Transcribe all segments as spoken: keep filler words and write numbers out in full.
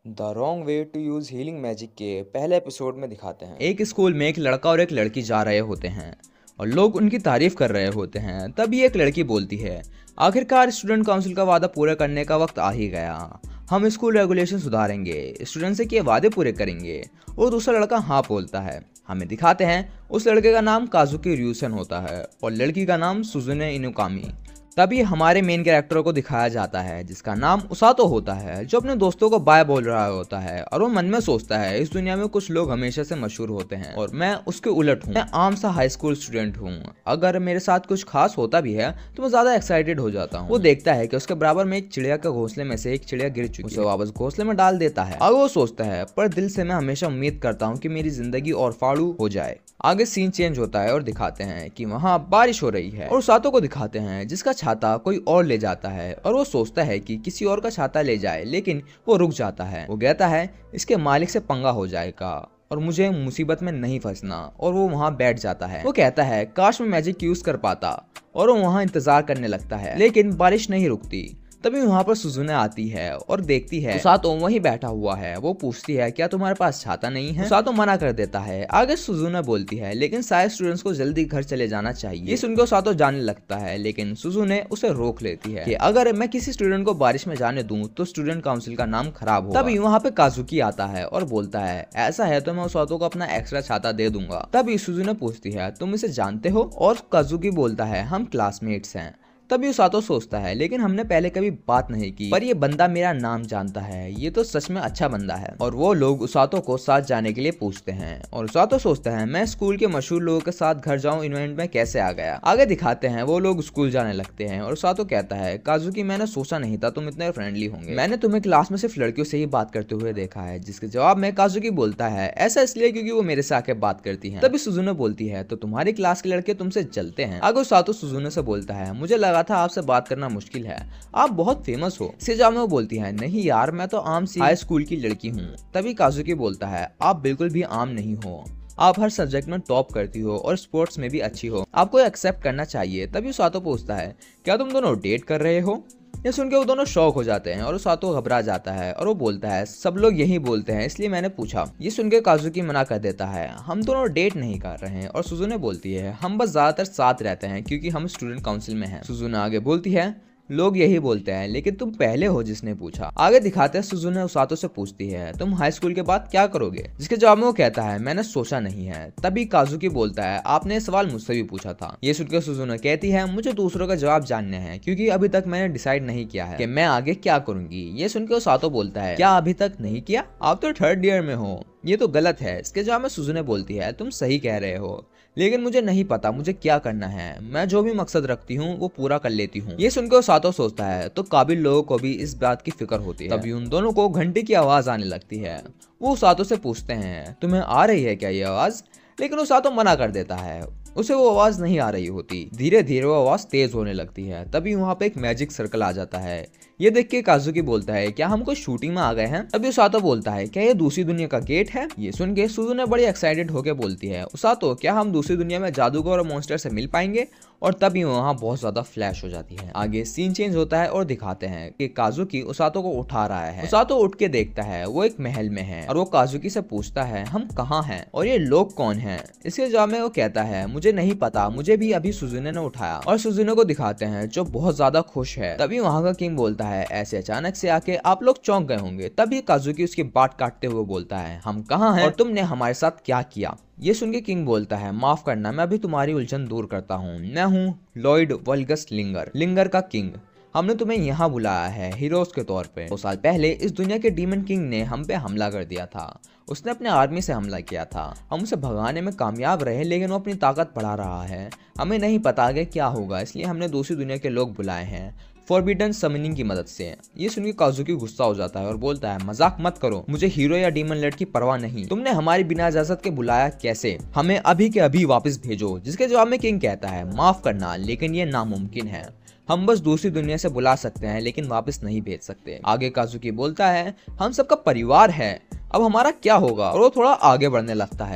The wrong way to use healing magic के पहले episode में दिखाते हैं। एक स्कूल में एक लड़का और एक लड़की जा रहे होते हैं और लोग उनकी तारीफ कर रहे होते हैं। तभी एक लड़की बोलती है, आखिरकार स्टूडेंट काउंसिल का वादा पूरा करने का वक्त आ ही गया। हम स्कूल रेगुलेशन सुधारेंगे, स्टूडेंट से किए वादे पूरे करेंगे। और दूसरा लड़का हाँ बोलता है। हमें दिखाते हैं उस लड़के का नाम काजुकी ryusen होता है और लड़की का नाम सुजुने इनुकामी। तभी हमारे मेन कैरेक्टर को दिखाया जाता है जिसका नाम उसातो होता है, जो अपने दोस्तों को बाय बोल रहा होता है और वो मन में सोचता है इस दुनिया में कुछ लोग हमेशा से मशहूर होते हैं और मैं उसके उलट हूँ। मैं आम सा हाई स्कूल स्टूडेंट हूँ। अगर मेरे साथ कुछ खास होता भी है तो मैं ज्यादा एक्साइटेड हो जाता हूँ। वो देखता है कि उसके बराबर में एक चिड़िया के घोंसले में से एक चिड़िया गिर चुकी है, उसे वापस घोंसले में डाल देता है। आगे वो सोचता है, पर दिल से मैं हमेशा उम्मीद करता हूँ कि मेरी जिंदगी और फाड़ू हो जाए। आगे सीन चेंज होता है और दिखाते हैं कि वहाँ बारिश हो रही है और उसातो को दिखाते हैं जिसका छाता कोई और ले जाता है और वो सोचता है कि किसी और का छाता ले जाए, लेकिन वो रुक जाता है। वो कहता है इसके मालिक से पंगा हो जाएगा और मुझे मुसीबत में नहीं फंसना, और वो वहाँ बैठ जाता है। वो कहता है काश मैं मैजिक यूज कर पाता, और वो वहाँ इंतजार करने लगता है, लेकिन बारिश नहीं रुकती। तभी वहाँ पर सुजुने आती है और देखती है उसातो वहीं बैठा हुआ है। वो पूछती है क्या तुम्हारे पास छाता नहीं है? उसातो मना कर देता है। आगे सुजुने बोलती है लेकिन सारे स्टूडेंट्स को जल्दी घर चले जाना चाहिए। ये सुनकर उसातो जाने लगता है, लेकिन सुजुने उसे रोक लेती है कि अगर मैं किसी स्टूडेंट को बारिश में जाने दूं तो स्टूडेंट काउंसिल का नाम खराब होगा। तभी वहाँ पे काजुकी आता है और बोलता है ऐसा है तो मैं उसातो को अपना एक्स्ट्रा छाता दे दूंगा। तभी सुजुने पूछती है तुम इसे जानते हो? और काजुकी बोलता है हम क्लासमेट्स हैं। तभी उसातो सोचता है लेकिन हमने पहले कभी बात नहीं की, पर ये बंदा मेरा नाम जानता है, ये तो सच में अच्छा बंदा है। और वो लोग उसातो को साथ जाने के लिए पूछते हैं और उसातो सोचता है मैं स्कूल के मशहूर लोगों के साथ घर जाऊं, इवेंट में कैसे आ गया। आगे दिखाते हैं वो लोग स्कूल जाने लगते हैं और उसातो कहता है काजुकी मैंने सोचा नहीं था तुम इतने फ्रेंडली होंगे, मैंने तुम्हें क्लास में सिर्फ लड़कियों से ही बात करते हुए देखा है। जिसके जवाब में काजुकी बोलता है ऐसा इसलिए क्योंकि वो मेरे से आके बात करती है। तभी सुजुने बोलती है तो तुम्हारी क्लास के लड़के तुमसे जलते हैं। आगे उसातो सुजुने से बोलता है मुझे लगा था आपसे बात करना मुश्किल है, आप बहुत फेमस हो। इसके जवाब में वो बोलती है नहीं यार मैं तो आम सी हाई स्कूल की लड़की हूँ। तभी काजुकी बोलता है आप बिल्कुल भी आम नहीं हो, आप हर सब्जेक्ट में टॉप करती हो और स्पोर्ट्स में भी अच्छी हो, आपको एक्सेप्ट करना चाहिए। तभी उसातो पूछता है क्या तुम दोनों डेट कर रहे हो? ये सुन के वो दोनों शॉक हो जाते हैं और उसातो घबरा जाता है और वो बोलता है सब लोग यही बोलते हैं इसलिए मैंने पूछा। ये सुन के काजुकी मना कर देता है हम दोनों डेट नहीं कर रहे हैं। और सुजुने बोलती है हम बस ज्यादातर साथ रहते हैं क्योंकि हम स्टूडेंट काउंसिल में हैं। सुजुने आगे बोलती है लोग यही बोलते हैं लेकिन तुम पहले हो जिसने पूछा। आगे दिखाते हैं सुजुने उसातो से पूछती है तुम हाई स्कूल के बाद क्या करोगे? जिसके जवाब में वो कहता है मैंने सोचा नहीं है। तभी काजुकी बोलता है आपने सवाल मुझसे भी पूछा था। ये सुनकर सुजुने कहती है मुझे दूसरों का जवाब जानने हैं क्योंकि अभी तक मैंने डिसाइड नहीं किया है कि मैं आगे क्या करूंगी। ये सुनकर उसातो बोलता है क्या अभी तक नहीं किया? आप तो थर्ड ईयर में हो, ये तो गलत है। इसके जवाब में सुजुने बोलती है तुम सही कह रहे हो, लेकिन मुझे नहीं पता मुझे क्या करना है। मैं जो भी मकसद रखती हूँ वो पूरा कर लेती हूँ। ये सुनकर उसातो सोचता है तो काबिल लोगों को भी इस बात की फिक्र होती है। तभी उन दोनों को घंटे की आवाज आने लगती है। वो उसातो से पूछते हैं तुम्हें आ रही है क्या ये आवाज? लेकिन उसातो मना कर देता है, उसे वो आवाज नहीं आ रही होती। धीरे धीरे वो आवाज तेज होने लगती है। तभी वहाँ पे एक मैजिक सर्कल आ जाता है। ये देख के काजुकी बोलता है क्या हम कोई शूटिंग में आ गए हैं? तभी उसातो बोलता है क्या ये दूसरी दुनिया का गेट है? ये सुन के सुजुने बड़ी एक्साइटेड होकर बोलती है उसातो क्या हम दूसरी दुनिया में जादूगर और मॉन्स्टर से मिल पाएंगे? और तभी वहाँ बहुत ज्यादा फ्लैश हो जाती है। आगे सीन चेंज होता है और दिखाते हैं कि काजुकी उसातो को उठा रहा है। उसातो उठ के देखता है वो एक महल में है और वो काजुकी से पूछता है हम कहाँ हैं और ये लोग कौन हैं? इसके जवाब में वो कहता है मुझे नहीं पता, मुझे भी अभी सुजुने ने उठाया। और सुजुने को दिखाते हैं जो बहुत ज्यादा खुश है। तभी वहाँ का किंग बोलता है ऐसे अचानक से आके आप लोग चौंक गए होंगे। तभी काजुकी उसकी बात काटते हुए बोलता है हम कहाँ हैं और तुमने हमारे साथ क्या किया? ये सुन के किंग बोलता है माफ करना मैं अभी तुम्हारी उलझन दूर करता हूँ। मैं हूँ लॉयड वल्गस लिंगर, लिंगर का किंग। हमने तुम्हें यहाँ बुलाया है हीरोज के तौर पे। दो साल पहले इस दुनिया के डीमन किंग ने हम पे हमला कर दिया था। उसने अपने आर्मी से हमला किया था। हम उसे भगाने में कामयाब रहे, लेकिन वो अपनी ताकत बढ़ा रहा है। हमें नहीं पता आगे क्या होगा, इसलिए हमने दूसरी दुनिया के लोग बुलाए हैं फॉरबिडन समनिंग की मदद से। ये सुनकर काजुकी गुस्सा हो जाता है और बोलता है मजाक मत करो, मुझे हीरो या डीमन लर्ड की परवाह नहीं। तुमने हमारी बिना इजाजत के बुलाया कैसे? हमें अभी के अभी वापस भेजो। जिसके जवाब में किंग कहता है माफ करना लेकिन ये नामुमकिन है। हम बस दूसरी दुनिया से बुला सकते हैं लेकिन वापस नहीं भेज सकते। आगे काजुकी बोलता है हम सबका परिवार है, अब हमारा क्या होगा? और वो थोड़ा आगे बढ़ने लगता है,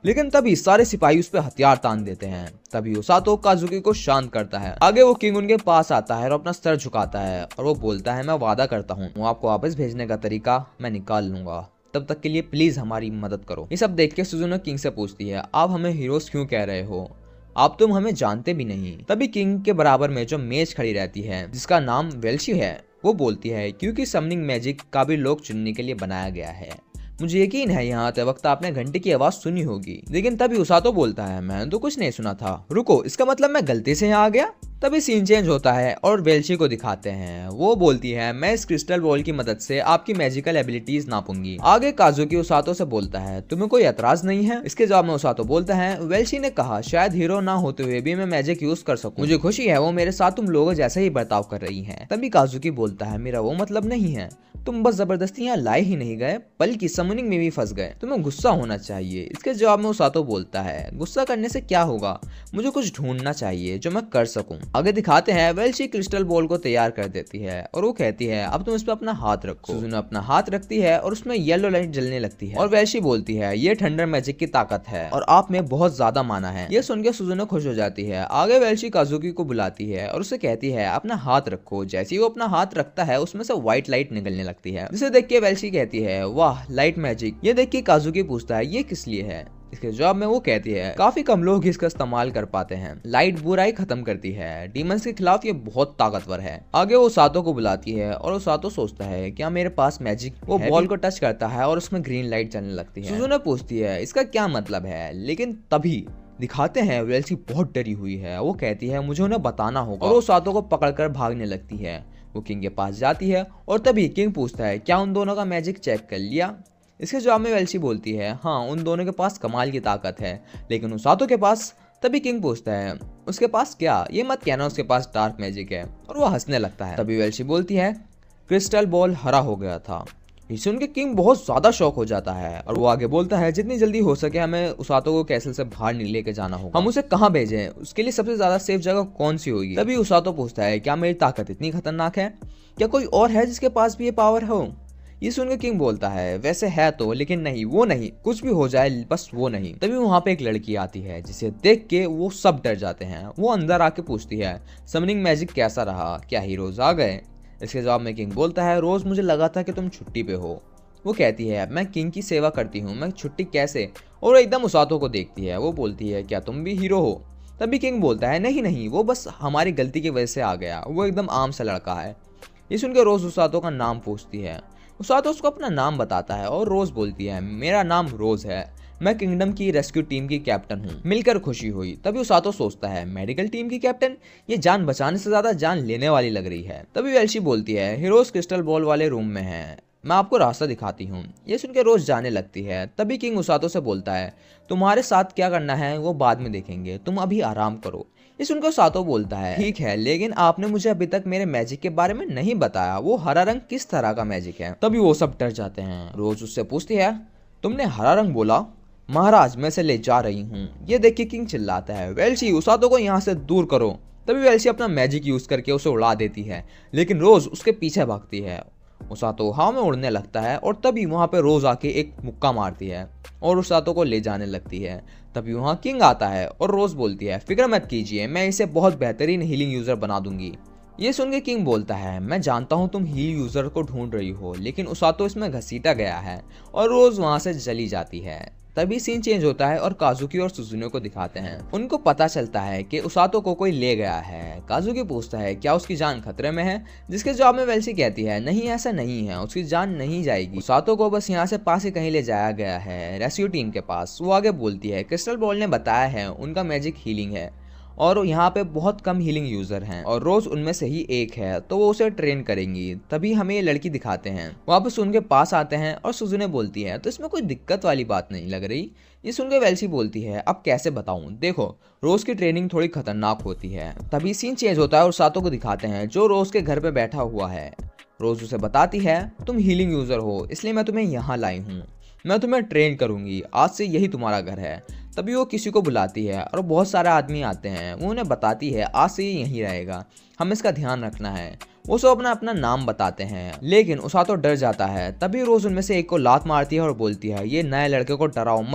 लेकिन तभी सारे सिपाही उस पर हथियार तान देते हैं। तभी उसातो काजुकी को शांत करता है। आगे वो किंग उनके पास आता है और अपना सर झुकाता है और वो बोलता है, मैं वादा करता हूँ वो आपको वापस भेजने का तरीका मैं निकाल लूंगा, तब तक के लिए प्लीज हमारी मदद करो। ये सब देख के सुजुनो किंग से पूछती है, आप हमें हीरोज क्यों कह रहे हो, आप तुम हमें जानते भी नहीं। तभी किंग के बराबर में जो मेज खड़ी रहती है जिसका नाम वेल्शी है, वो बोलती है, क्योंकि समनिंग मैजिक काबिल लोग चुनने के लिए बनाया गया है। मुझे यकीन है यहाँ आते वक्त आपने घंटे की आवाज सुनी होगी। लेकिन तभी उसातो बोलता है, मैंने तो कुछ नहीं सुना था, रुको, इसका मतलब मैं गलती से यहाँ आ गया। तभी सीन चेंज होता है और वेल्शी को दिखाते हैं। वो बोलती है, मैं इस क्रिस्टल बॉल की मदद से आपकी मैजिकल एबिलिटीज नापूंगी। आगे काजुकी उसातो से बोलता है, तुम्हें कोई एतराज नहीं है? इसके जवाब में उसातो बोलता है, वेल्शी ने कहा शायद हीरो ना होते हुए भी मैं मैजिक यूज कर सकूं। मुझे खुशी है वो मेरे साथ तुम लोगों जैसा ही बर्ताव कर रही है। तभी काजुकी बोलता है, मेरा वो मतलब नहीं है, तुम बस जबरदस्ती यहाँ लाए ही नहीं गए बल्कि समनिंग में भी फंस गए, तुम्हें गुस्सा होना चाहिए। इसके जवाब में उसातो बोलता है, गुस्सा करने से क्या होगा, मुझे कुछ ढूंढना चाहिए जो मैं कर सकूं। आगे दिखाते हैं वेल्शी क्रिस्टल बॉल को तैयार कर देती है और वो कहती है, अब तुम इस पर अपना हाथ रखो। सुजुनो अपना हाथ रखती है और उसमें येलो लाइट जलने लगती है और वेल्शी बोलती है, ये थंडर मैजिक की ताकत है और आप में बहुत ज्यादा माना है। ये सुनकर सुजुनो खुश हो जाती है। आगे वेल्शी काजुकी को बुलाती है और उसे कहती है, अपना हाथ रखो। जैसे ही वो अपना हाथ रखता है उसमें से व्हाइट लाइट निकलने लगती है, जिसे देख के वेल्शी कहती है, वाह लाइट मैजिक। ये देख के काजुकी पूछता है, ये किस लिए है? इसके जवाब में वो कहती है, काफी कम लोग इसका इस्तेमाल कर पाते हैं, लाइट बुराई खत्म करती है, डीमंस के खिलाफ ये बहुत ताकतवर है। आगे वो उसातो को बुलाती है और उसातो सोचता है, क्या मेरे पास मैजिक? वो बॉल को टच करता है और उसमें ग्रीन लाइट चलने लगती है। सुजुनो पूछती है, इसका क्या मतलब है? लेकिन तभी दिखाते हैं वेल्शी बहुत डरी हुई है। वो कहती है, मुझे उन्हें बताना होगा, और वो उसातो को पकड़कर भागने लगती है। वो किंग के पास जाती है और तभी किंग पूछता है, क्या उन दोनों का मैजिक चेक कर लिया? इसके जवाब में वेल्शी बोलती है, हाँ उन दोनों के पास कमाल की ताकत है, लेकिन उसातो के पास। तभी किंग पूछता है, उसके पास क्या? ये मत कहना उसके पास डार्क मैजिक है, और वो हंसने लगता है। तभी वेल्शी बोलती है, क्रिस्टल बॉल हरा हो गया था। ये सुन के किंग बहुत ज्यादा शॉक हो जाता है और वो आगे बोलता है, जितनी जल्दी हो सके हमें उसातो को कैसल से बाहर लेके जाना होगा। हम उसे कहाँ भेजें? उसके लिए सबसे ज्यादा सेफ जगह कौन सी होगी? तभी उसातो पूछता है, क्या मेरी ताकत इतनी खतरनाक है? क्या कोई और है जिसके पास भी ये पावर हो? ये सुनकर किंग बोलता है, वैसे है तो, लेकिन नहीं, वो नहीं, कुछ भी हो जाए बस वो नहीं। तभी वहां पे एक लड़की आती है जिसे देख के वो सब डर जाते हैं। वो अंदर आके पूछती है, समनिंग मैजिक कैसा रहा, क्या हीरोज आ गए? इसके जवाब में किंग बोलता है, रोज मुझे लगा था कि तुम छुट्टी पे हो। वो कहती है, मैं किंग की सेवा करती हूँ, मैं छुट्टी कैसे? और एकदम उसातो को देखती है। वो बोलती है, क्या तुम भी हीरो हो? तभी किंग बोलता है, नहीं नहीं, वो बस हमारी गलती की वजह से आ गया, वो एकदम आम सा लड़का है। ये सुनकर रोज उसातो का नाम पूछती है। उसातो उसको अपना नाम बताता है और रोज बोलती है, मेरा नाम रोज है, मैं किंगडम की रेस्क्यू टीम की कैप्टन हूँ। मिलकर खुशी हुई। तभी उसातो सोचता है, मेडिकल टीम की कैप्टन, ये जान बचाने से ज्यादा जान लेने वाली लग रही है। तभी वेल्शी बोलती है, हीरोज क्रिस्टल बॉल वाले रूम में है, मैं आपको रास्ता दिखाती हूँ। ये सुनकर रोज जाने लगती है। तभी किंग उसातो से बोलता है, तुम्हारे साथ क्या करना है वो बाद में देखेंगे, तुम अभी आराम करो। ये सुनकर उसातो बोलता है, ठीक है, लेकिन आपने मुझे अभी तक मेरे मैजिक के बारे में नहीं बताया, वो हरा रंग किस तरह का मैजिक है? तभी वो सब डर जाते हैं। रोज उससे पूछती है, तुमने हरा रंग बोला? महाराज मैं से ले जा रही हूँ। ये देख के किंग चिल्लाता है, वेल्शी उसातो को यहाँ से दूर करो। तभी वेल्शी अपना मैजिक यूज करके उसे उड़ा देती है, लेकिन रोज उसके पीछे भागती है। उसातो हवा में उड़ने लगता है और तभी वहां पे रोज आके एक मुक्का मारती है और उसातो को ले जाने लगती है। तभी वहां किंग आता है और रोज बोलती है, फिक्र मत कीजिए, मैं इसे बहुत बेहतरीन हीलिंग यूजर बना दूंगी। ये सुन के किंग बोलता है, मैं जानता हूँ तुम हील यूजर को ढूंढ रही हो, लेकिन उसातो इसमें घसीटा गया है, और रोज वहां से चली जाती है। तभी सीन चेंज होता है और काजुकी और सुजुनो को दिखाते हैं। उनको पता चलता है कि उसातो को कोई ले गया है। काजुकी पूछता है, क्या उसकी जान खतरे में है? जिसके जवाब में वेल्शी कहती है, नहीं ऐसा नहीं है, उसकी जान नहीं जाएगी, उसातो को बस यहाँ से पास ही कहीं ले जाया गया है, रेस्क्यू टीम के पास। वो आगे बोलती है, क्रिस्टल बॉल ने बताया है उनका मैजिक हीलिंग है और यहाँ पे बहुत कम हीलिंग यूजर हैं और रोज उनमें से ही एक है, तो वो उसे ट्रेन करेंगी। तभी हमें ये लड़की दिखाते हैं। वापस उनके पास आते हैं और सुजुने बोलती है, तो इसमें कोई दिक्कत वाली बात नहीं लग रही। ये सुनकर वेल्शी बोलती है, अब कैसे बताऊं, देखो रोज की ट्रेनिंग थोड़ी खतरनाक होती है। तभी सीन चेंज होता है और उसातो को दिखाते हैं जो रोज के घर पे बैठा हुआ है। रोज उसे बताती है, तुम हीलिंग यूजर हो, इसलिए मैं तुम्हें यहाँ लाई हूँ, मैं तुम्हें ट्रेन करूंगी, आज से यही तुम्हारा घर है। तभी वो किसी को बुलाती है और बहुत सारे आदमी आते हैं। वो उन्हें बताती है, आज से ये यहीं रहेगा, हमें इसका ध्यान रखना है। वो सब अपना अपना नाम बताते हैं, लेकिन उसातो डर जाता है। तभी रोज उनमें से एक को लात मारती है और बोलती है, ये नए लड़के को डराओ मत,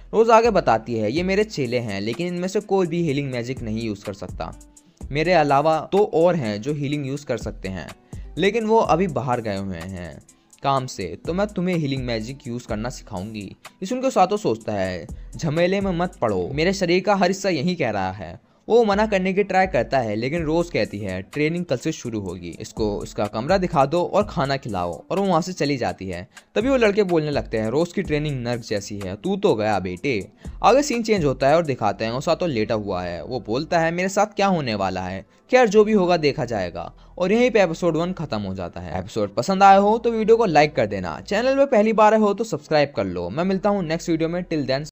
रोज़ आगे बताती है, ये मेरे चेले हैं लेकिन इनमें से कोई भी हीलिंग मैजिक नहीं यूज़ कर सकता। मेरे अलावा तो और हैं जो हीलिंग यूज़ कर सकते हैं, लेकिन वो अभी बाहर गए हुए हैं काम से, तो मैं तुम्हें हीलिंग मैजिक यूज़ करना सिखाऊंगी। ये सुनकर सातो सोचता है, झमेले में मत पड़ो, मेरे शरीर का हर हिस्सा यही कह रहा है। वो मना करने की ट्राई करता है लेकिन रोज़ कहती है, ट्रेनिंग कल से शुरू होगी, इसको इसका कमरा दिखा दो और खाना खिलाओ, और वो वहाँ से चली जाती है। तभी वो लड़के बोलने लगते हैं, रोज़ की ट्रेनिंग नर्क जैसी है, तू तो गया बेटे। आगे सीन चेंज होता है और दिखाते हैं ओसातो लेटा हुआ है। वो बोलता है, मेरे साथ क्या होने वाला है, खैर जो भी होगा देखा जाएगा। और यहीं पे एपिसोड वन खत्म हो जाता है। एपिसोड पसंद आया हो तो वीडियो को लाइक कर देना, चैनल में पहली बार आए हो तो सब्सक्राइब कर लो। मैं मिलता हूँ नेक्स्ट वीडियो में, टिल देन